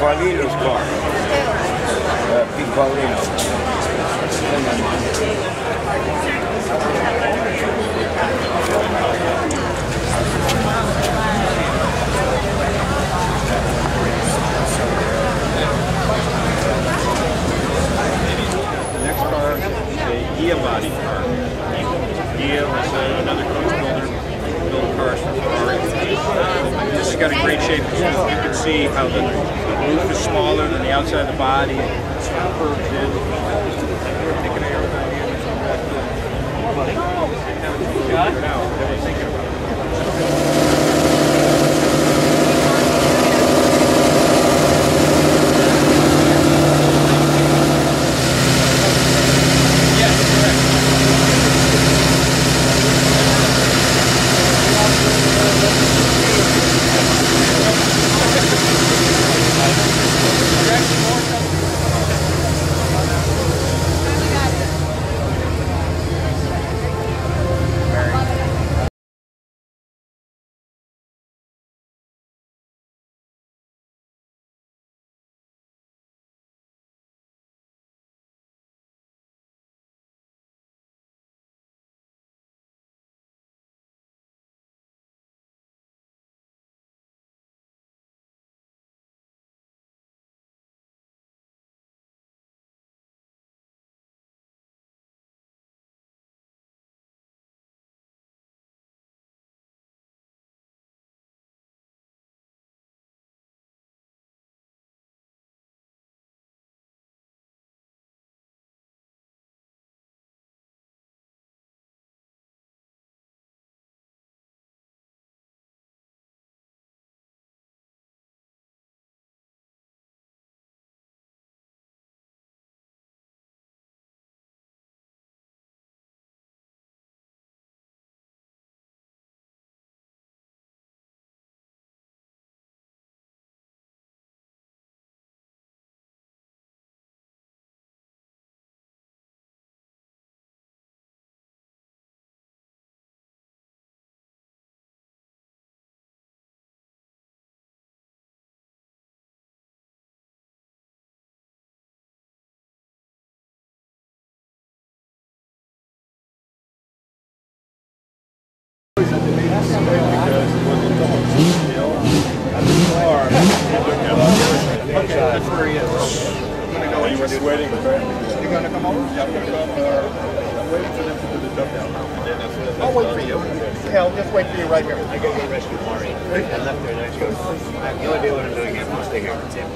Paulino's car. Pete Paulino. The next car is a Ghia body car. Ghia was another coach builder, built cars for Ferrari. This has got a great shape. You can see how the roof is smaller than the outside of the body. It's curved in. Waiting. You're going to come over? Yeah, I'm going to come. I'm waiting for them to do the dump down. I'll wait for you. Hell, just wait for you right here. I go to rescue Mari. I left her and I go, the only day what I'm doing is I'll stay here at the table.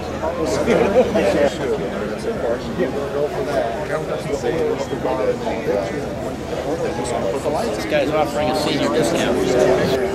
This guy's offering a senior discount.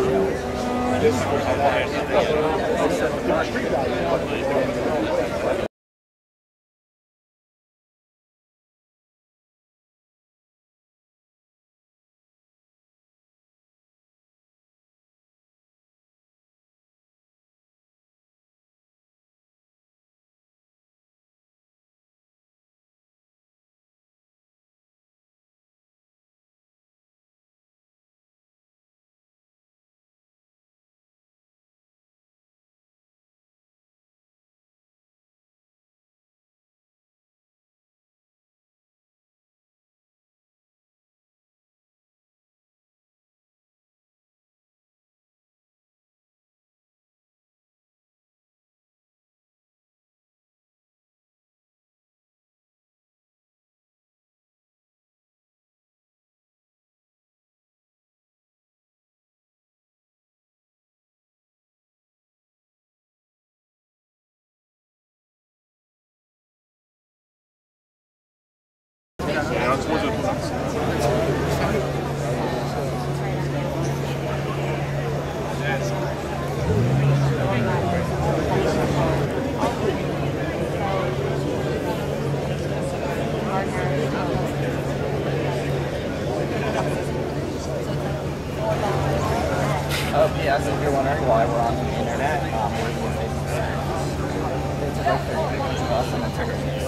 Yes, if you're wondering why we're on the internet, we're the it's about 30 minutes of us and it's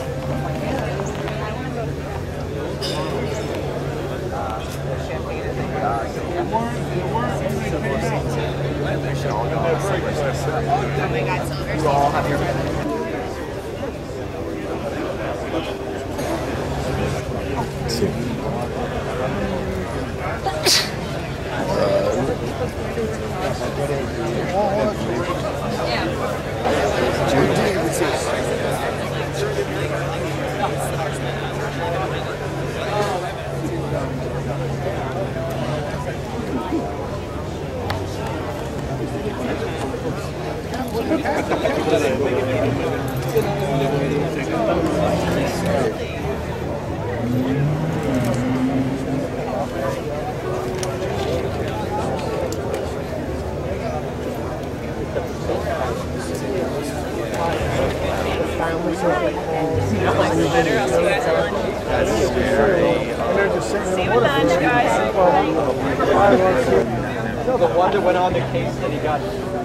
champagne is they should all go on a separate. You all have your Sí. No, the one that went on the case that he got.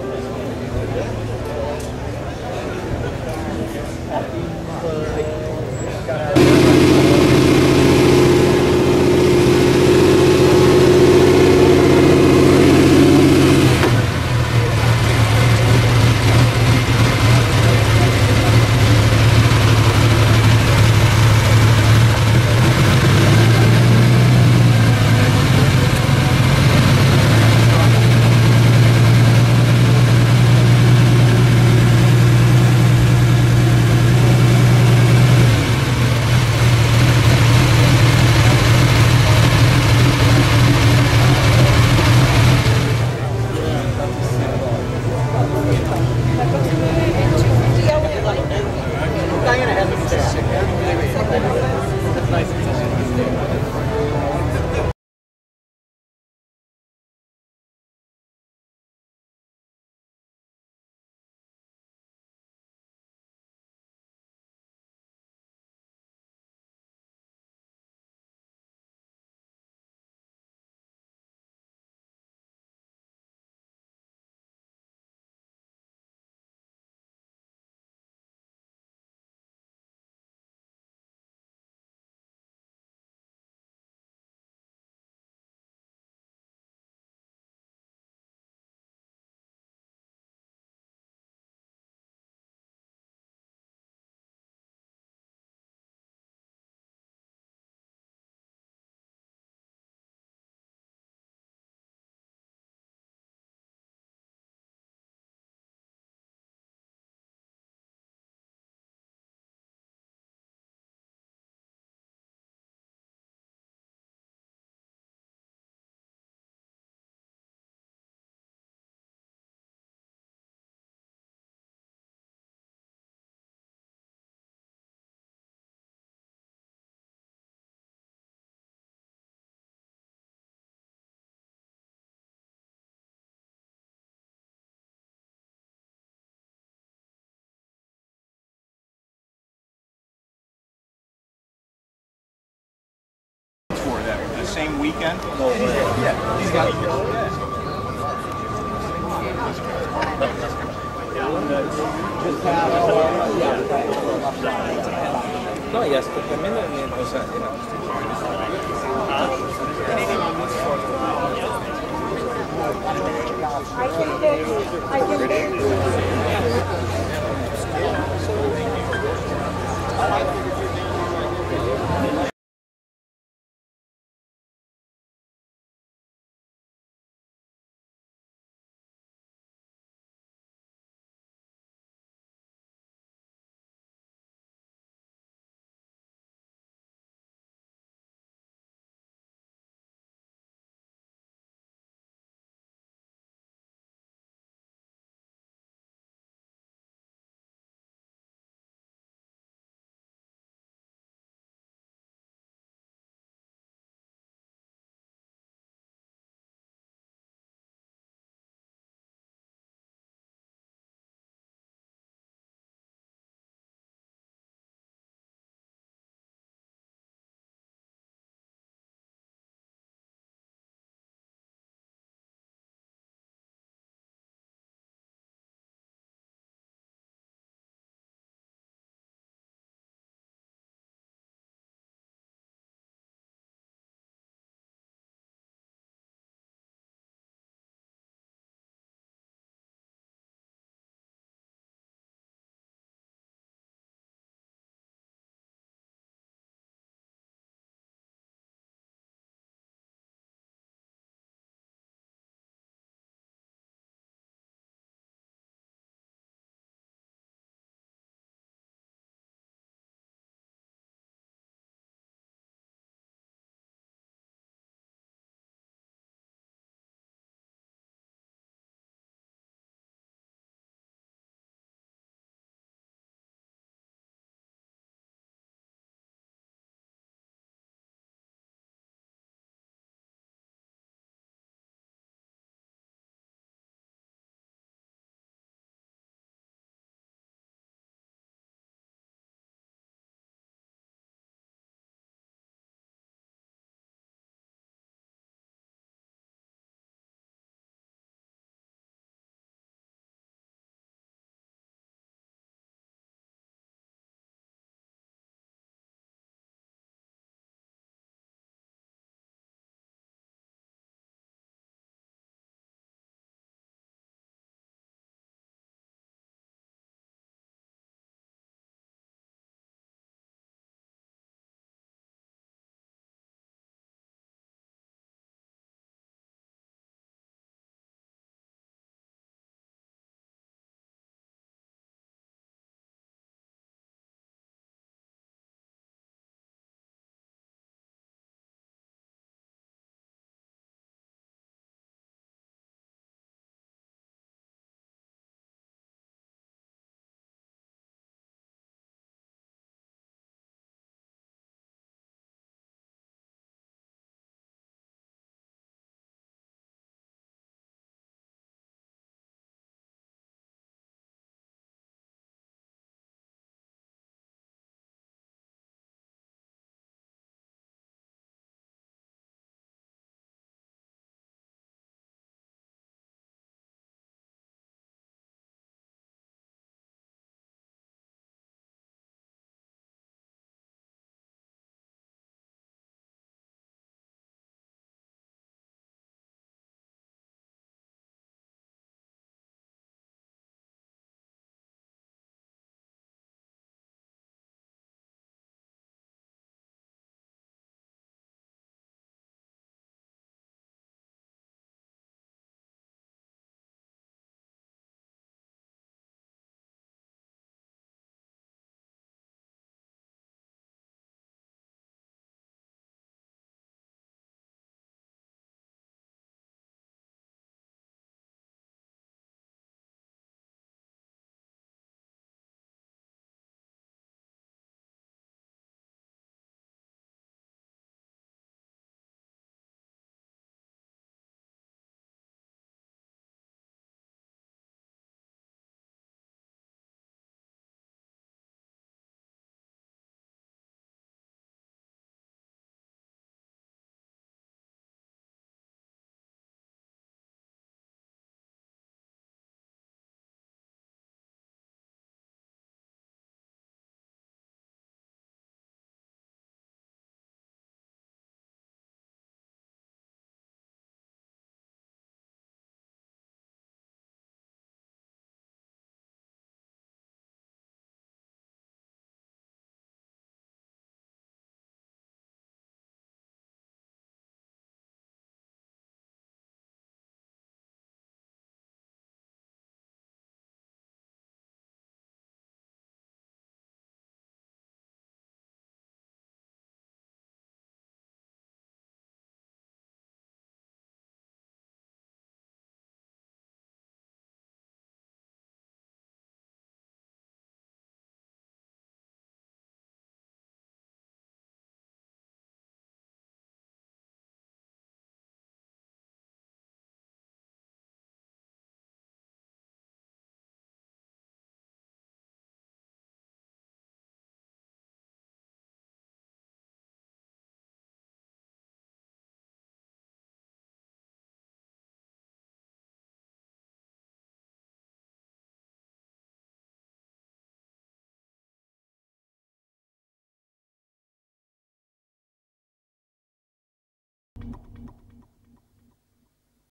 For that the same weekend. No way. Yeah, he's got No, y hasta también, o sea, I can